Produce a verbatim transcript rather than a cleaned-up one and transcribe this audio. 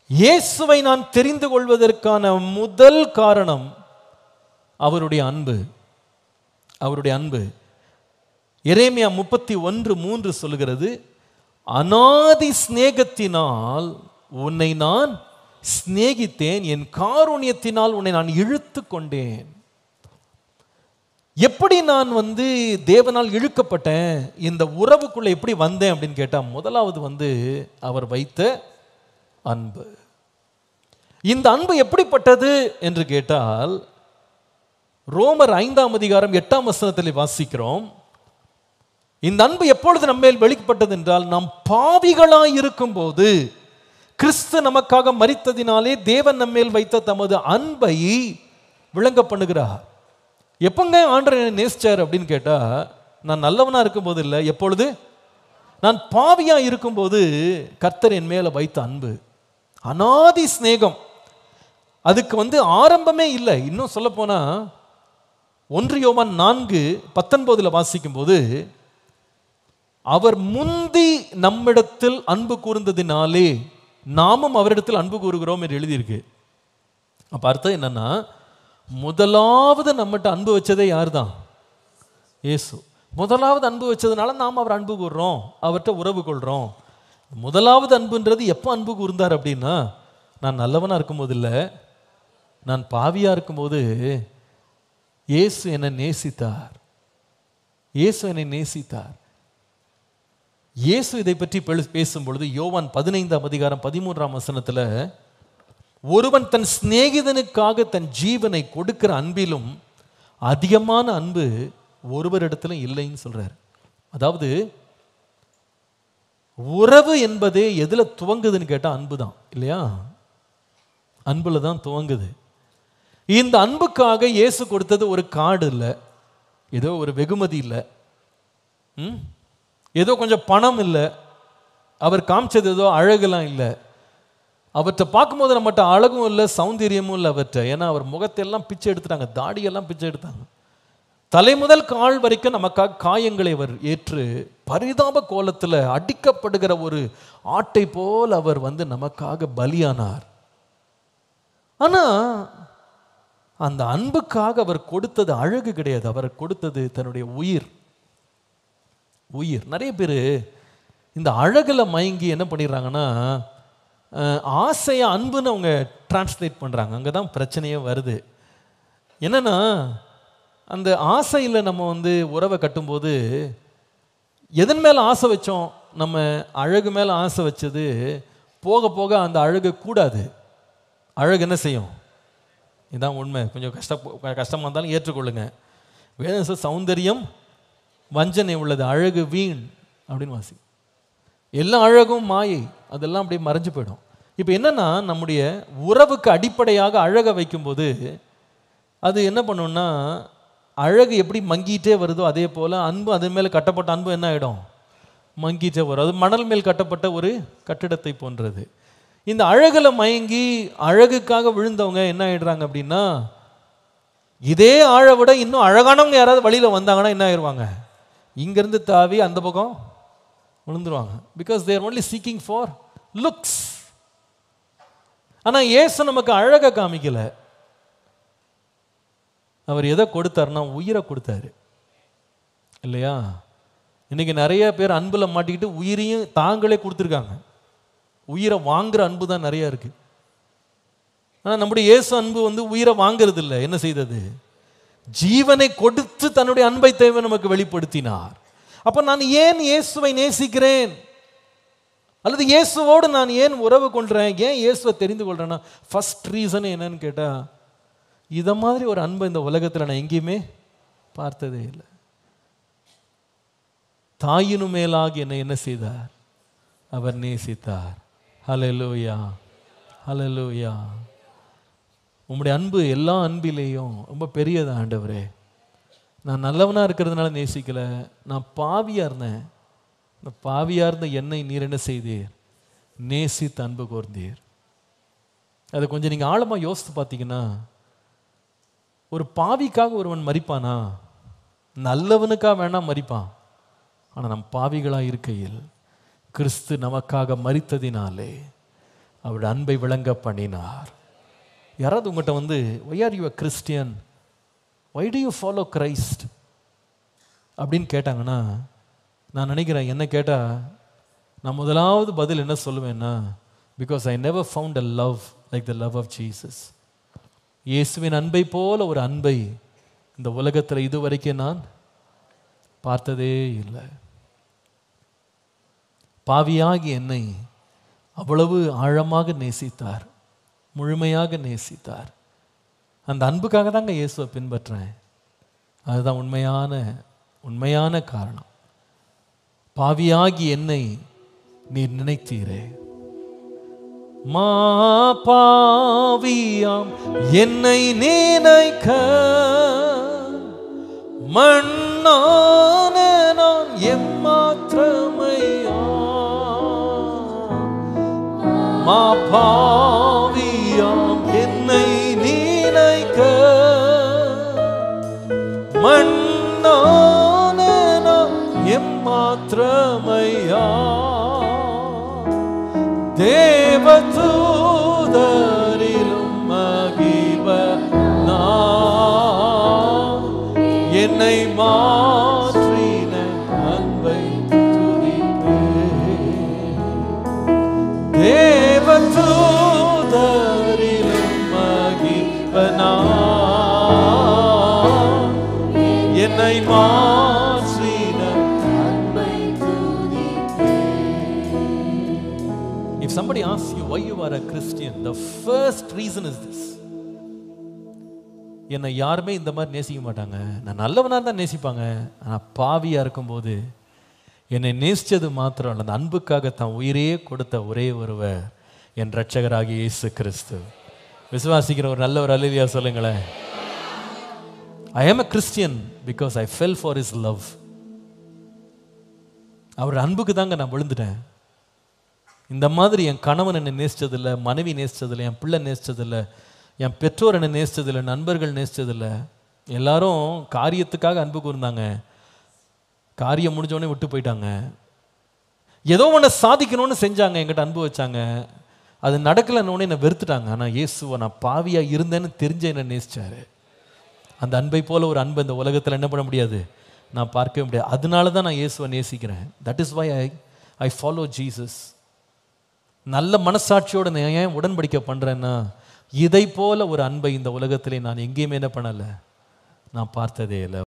இயேசுவை நான் தெரிந்து கொள்வதற்கான முதல் காரணம் அவருடைய அன்பு. அவருடைய அன்பு. எரேமியா முப்பத்தி ஒன்று மூன்று சொல்லுகிறது, அநாதி சிநேகத்தினால் உன்னை நான் சிநேகித்தேன், என் காருண்யத்தினால் உன்னை நான் இழுத்து கொண்டேன். எப்படி நான் வந்து தேவனால் இழுக்கப்பட்டேன், இந்த உறவுக்குள்ள எப்படி வந்தேன் அப்படின்னு கேட்டா, முதலாவது வந்து அவர் வைத்த அன்பு. இந்த அன்பு எப்படிப்பட்டது என்று கேட்டால், ரோமர் ஐந்தாம் அதிகாரம் எட்டாம் வசனத்தில் வாசிக்கிறோம், இந்த அன்பு எப்பொழுது நம்மேல் வெளிப்பட்டது என்றால், நாம் பாவிகளாய் இருக்கும் போது கிறிஸ்து நமக்காக மரித்ததினாலே தேவன் நம்மேல் வைத்த தமது அன்பை விளங்க பண்ணுகிறார். எப்பங்க ஆண்டவர் என்னை நேசிச்சார் அப்படின்னு கேட்டா, நான் நல்லவனா இருக்கும் போது இல்லை, எப்பொழுது நான் பாவியா இருக்கும்போது கர்த்தர் என் மேல வைத்த அன்பு. அநாதி சிநேகம். அதுக்கு வந்து ஆரம்பமே இல்லை. இன்னும் சொல்ல போனா ஒன்று யோவான் நான்கு பத்தொன்பதுல வாசிக்கும் போது, அவர் முந்தி நம்மிடத்தில் அன்பு கூர்ந்ததினாலே நாமும் அவரிடத்தில் அன்பு கூறுகிறோம் என்று எழுதியிருக்கு. அப்ப அர்த்தம் என்னன்னா, முதலாவது நம்மகிட்ட அன்பு வச்சதே யார் தான்? இயேசு. முதலாவது அன்பு வச்சதுனால நாம் அவர் அன்பு கூறுறோம், அவர்கிட்ட உறவு கொள்றோம். முதலாவது அன்புன்றது எப்போ அன்பு கூர்ந்தார் அப்படின்னா, நான் நல்லவனா இருக்கும்போது இல்லை, நான் பாவியா இருக்கும்போது இயேசு என்னை நேசித்தார். இயேசு என்னை நேசித்தார். இயேசு இதை பற்றி பேசும் பொழுது யோவான் பதினைந்தாம் அதிகாரம் பதிமூன்றாம் வசனத்துல, ஒருவன் தன் சிநேகிதனுக்காக தன் ஜீவனை கொடுக்கிற அன்பிலும் அதிகமான அன்பு ஒருவரிடத்துல இல்லைன்னு சொல்றாரு. அதாவது உறவு என்பதே எதுல துவங்குதுன்னு கேட்டா அன்பு தான், இல்லையா? அன்புல தான் துவங்குது. இந்த அன்புக்காக இயேசு கொடுத்தது ஒரு கார்டு இல்லை, ஏதோ ஒரு வெகுமதி இல்லை, ம் ஏதோ கொஞ்சம் பணம் இல்லை, அவர் காமிச்சது ஏதோ அழகெல்லாம் இல்லை. அவற்றை பார்க்கும்போது நம்மகிட்ட அழகும் இல்லை, சௌந்தரியமும் இல்லை அவற்றை. ஏன்னா அவர் முகத்தையெல்லாம் பிச்சை எடுத்துட்டாங்க, தாடியெல்லாம் பிச்சை எடுத்தாங்க. தலை முதல் கால் வரைக்கும் நமக்காக காயங்களை அவர் ஏற்று பரிதாப கோலத்தில் அடிக்கப்படுகிற ஒரு ஆட்டை போல் அவர் வந்து நமக்காக பலியானார். ஆனா அந்த அன்புக்காக அவர் கொடுத்தது அழகு கிடையாது, அவர் கொடுத்தது தன்னுடைய உயிர். உயிர். நிறைய பேர் இந்த அழகுல மயங்கி என்ன பண்ணிடுறாங்கன்னா, ஆசையை அன்புன்னு அவங்க டிரான்ஸ்லேட் பண்ணுறாங்க. அங்கே தான் பிரச்சனையே வருது. என்னன்னா, அந்த ஆசையில் நம்ம வந்து உறவை கட்டும்போது எதன் மேலே ஆசை வச்சோம்? நம்ம அழகு மேலே ஆசை வச்சது போக போக அந்த அழகு கூடாது. அழகு என்ன செய்யும்? இதுதான் உண்மை. கொஞ்சம் கஷ்ட கஷ்டமாக இருந்தாலும் ஏற்றுக்கொள்ளுங்க. வேதம் சௌந்தரியம் வஞ்சனை உள்ளது, அழகு வீண் அப்படின்னு வாசி. எல்லா அழகும் மாயை, அதெல்லாம் அப்படியே மறைஞ்சு போயிடும். இப்போ என்னன்னா, நம்முடைய உறவுக்கு அடிப்படையாக அழகை வைக்கும்போது அது என்ன பண்ணுன்னா, அழகு எப்படி மங்கிட்டே வருதோ அதே போல் அன்பு, அதன் மேலே கட்டப்பட்ட அன்பு என்ன ஆகிடும்? மங்கிட்டே வரும். அது மணல் மேல் கட்டப்பட்ட ஒரு கட்டிடத்தை போன்றது. இந்த அழகுல மயங்கி அழகுக்காக விழுந்தவங்க என்ன ஆயிடுறாங்க அப்படின்னா, இதே ஆழ விட இன்னும் அழகானவங்க யாராவது வழியில் வந்தாங்கன்னா என்ன ஆயிடுவாங்க? இங்கேருந்து தாவி அந்த பக்கம் விழுந்துருவாங்க. Because they're only seeking for looks. ஆனால் இயேசு நமக்கு அழகை காமிக்கல. அவர் எதை கொடுத்தாருன்னா உயிரை கொடுத்தாரு, இல்லையா? இன்னைக்கு நிறைய பேர் அன்பில் மாட்டிக்கிட்டு உயிரையும் தாங்களே கொடுத்துருக்காங்க. உயிரை வாங்குற அன்பு தான் நிறைய இருக்கு. ஆனால் நம்முடைய இயேசு அன்பு வந்து உயிரை வாங்கிறது இல்லை. என்ன செய்தது? ஜீவனை கொடுத்து தன்னுடைய அன்பை தேவை நமக்கு வெளிப்படுத்தினார். அப்ப நான் ஏன் இயேசுவை நேசிக்கிறேன், அல்லது இயேசுவோடு நான் ஏன் உறவு கொள்றேன், ஏன் இயேசுவை தெரிந்து கொள்றேன்னா, ஃபர்ஸ்ட் ரீசன் என்னன்னு கேட்டா, இத மாதிரி ஒரு அன்பை இந்த உலகத்தில் நான் எங்கேயுமே பார்த்ததே இல்லை. தாயினு மேலாக என்னை என்ன செய்தார்? அவர் நேசித்தார். ஹல்லேலூயா, ஹல்லேலூயா. உம்முடைய அன்பு எல்லா அன்பிலேயும் ரொம்ப பெரியது ஆண்டவரே. நான் நல்லவனா இருக்கிறதுனால நேசிக்கல, நான் பாவியா இருந்தேன். இந்த பாவியா இருந்த என்னை நீர் என்ன செய்தீர்? நேசித்து அன்பு கூர்ந்தீர். அதை கொஞ்சம் நீங்க ஆழமா யோசித்து பார்த்தீங்கன்னா, ஒரு பாவிக்காக ஒருவன் மரிப்பானா? நல்லவனுக்காக வேணா மரிப்பான். ஆனால் நம் பாவிகளா இருக்கையில் கிறிஸ்து நமக்காக மரித்ததினாலே அவருடைய அன்பை விளங்க பண்ணினார். யாராவது உங்கள்கிட்ட வந்து why are you a Christian, why do you follow Christ அப்படின்னு கேட்டாங்கன்னா, நான் நினைக்கிறேன் என்ன கேட்டால் நான் முதலாவது பதில் என்ன சொல்லுவேன்னா, because I never found a love like the love of Jesus. இயேசுவின் அன்பை போல ஒரு அன்பை இந்த உலகத்தில் இதுவரைக்கும் நான் பார்த்ததே இல்லை. பாவியாகி என்னை அவ்வளவு ஆழமாக நேசித்தார், முழுமையாக நேசித்தார். அந்த அன்புக்காக தாங்க இயேசுவை பின்பற்றேன். அதுதான் உண்மையான உண்மையான காரணம். பாவியாகி என்னை நீர் நினைத்தீரே. மா பாவியாம் என்னை நினைக்க மண்ணான நான் எம்மாத்திரமையா. மா பாவியாம் என்னை நினைக்க மண்ணான நான் எம்மாத்திரமையா. தேவதூதரிலும் மகிபனா என்னை மாற்றின அன்பை துதிப்பேன். தேவதூதரிலும் மகிபனா என்னை மாற்றின அன்பை துதிப்பேன். If somebody asks you why you are a Christian, the first reason is this. என்னை யாருமே இந்த மாதிரி நேசிக்க மாட்டாங்க. நான் நல்லவனாக தான் நேசிப்பாங்க. ஆனால் பாவியாக இருக்கும்போது என்னை நேசித்தது மாத்திரம் இல்லை, அந்த அன்புக்காக தான் உயிரே கொடுத்த ஒரே ஒருவர் என் இரட்சகராகிய இயேசு கிறிஸ்து. விசுவாசிக்கிற ஒரு நல்ல ஒரு அல்லேலூயா சொல்லுங்களேன். ஐ ஆம் a Christian because I fell for his love. அவர் அன்புக்கு தாங்க நான் விழுந்துட்டேன். இந்த மாதிரி என் கணவன் என்னை நேசித்ததில்லை, மனைவி நேசித்ததில்லை, என் பிள்ளை நேசித்ததில்லை, என் பெற்றோர் என்னை நேசித்ததில்லை, நண்பர்கள் நேசித்ததில்லை. எல்லாரும் காரியத்துக்காக அன்பு கூர்ந்தாங்க, காரியம் முடிஞ்சோடனே விட்டு போயிட்டாங்க. ஏதோ ஒன்று சாதிக்கணும்னு செஞ்சாங்க, என்கிட்ட அன்பு வச்சாங்க, அது நடக்கலைன்னு என்னை வெறுத்துட்டாங்க. ஆனால் இயேசுவை நான் பாவியாக இருந்தேன்னு தெரிஞ்ச என்னை நேசிச்சாரு. அந்த அன்பை போல ஒரு அன்பு இந்த உலகத்தில் என்ன பண்ண முடியாது, நான் பார்க்கவே முடியாது. அதனால தான் நான் இயேசுவை நேசிக்கிறேன். That is why I I follow Jesus. நல்ல மனசாட்சியோடு நான் ஏன் உடன்படிக்கை பண்ணுறேன்னா, இதை போல ஒரு அன்பை இந்த உலகத்திலே நான் எங்கேயுமே என்ன பண்ணலை, நான் பார்த்ததே இல்லை.